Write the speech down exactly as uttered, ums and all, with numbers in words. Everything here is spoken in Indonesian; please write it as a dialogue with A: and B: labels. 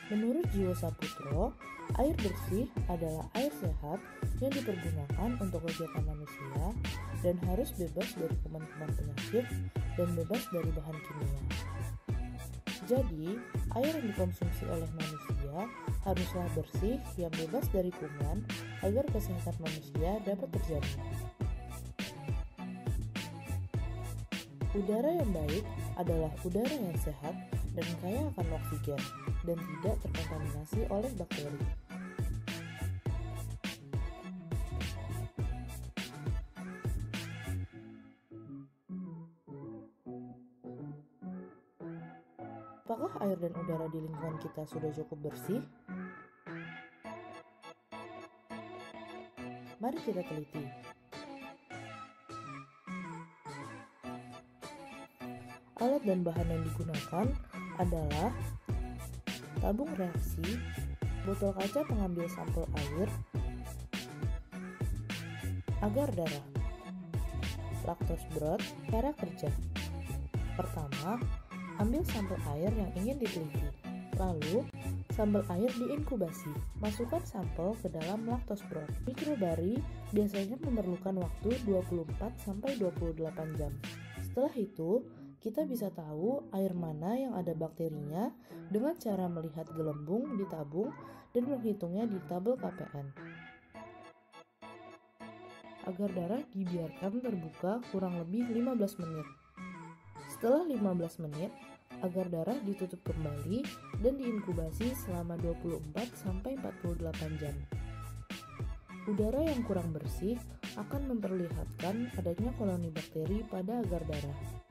A: Menurut Jiwo Saputro, air bersih adalah air sehat yang dipergunakan untuk kegiatan manusia dan harus bebas dari kuman-kuman penyakit dan bebas dari bahan kimia. Jadi, air yang dikonsumsi oleh manusia haruslah bersih yang bebas dari kuman agar kesehatan manusia dapat terjamin. Udara yang baik adalah udara yang sehat dan kaya akan oksigen dan tidak terkontaminasi oleh bakteri. Apakah air dan udara di lingkungan kita sudah cukup bersih? Mari kita teliti. Alat dan bahan yang digunakan adalah tabung reaksi, botol kaca pengambil sampel air, agar darah, laktos broth. Cara kerja: pertama, ambil sampel air yang ingin diteliti, lalu sampel air diinkubasi. Masukkan sampel ke dalam laktos broth. Mikrobari biasanya memerlukan waktu dua puluh empat sampai dua puluh delapan jam. Setelah itu, kita bisa tahu air mana yang ada bakterinya dengan cara melihat gelembung di tabung dan menghitungnya di tabel K P N. Agar darah dibiarkan terbuka kurang lebih lima belas menit. Setelah lima belas menit, agar darah ditutup kembali dan diinkubasi selama dua puluh empat sampai empat puluh delapan jam. Udara yang kurang bersih akan memperlihatkan adanya koloni bakteri pada agar darah.